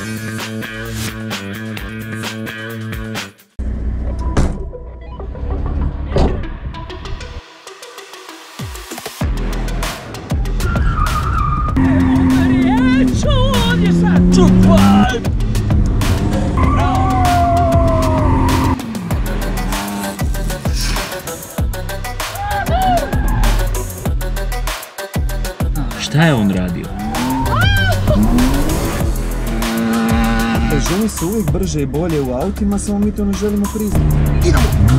Šta je on radio? Ženi se uvijek brže i bolje u autima, samo mi to ne želimo priznati. Idemo!